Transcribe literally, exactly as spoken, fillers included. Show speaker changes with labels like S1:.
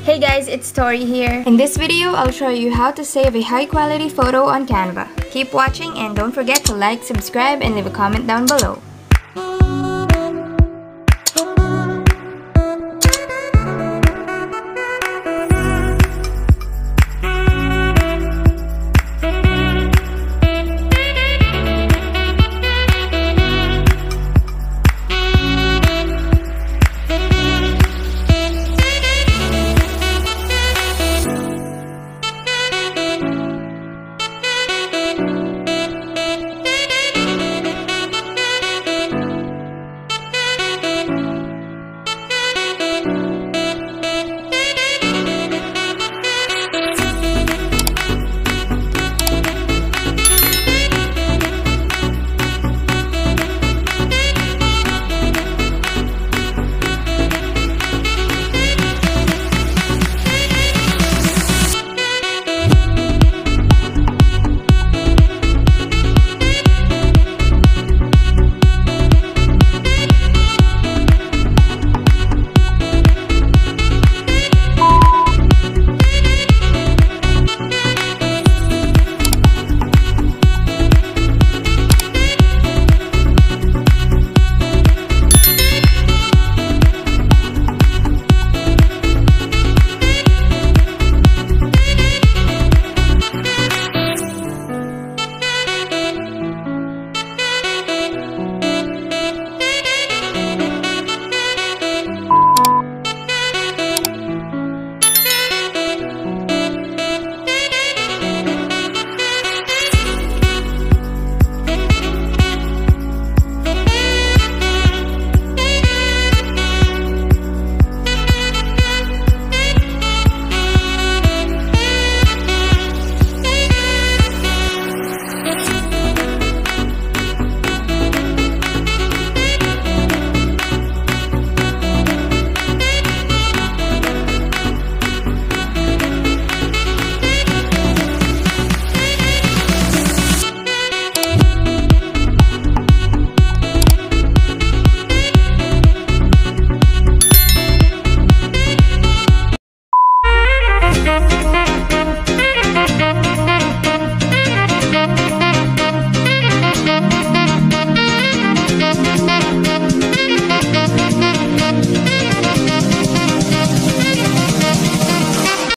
S1: Hey guys, it's Tori here. In this video, I'll show you how to save a high quality photo on Canva. Keep watching and don't forget to like, subscribe, and leave a comment down below.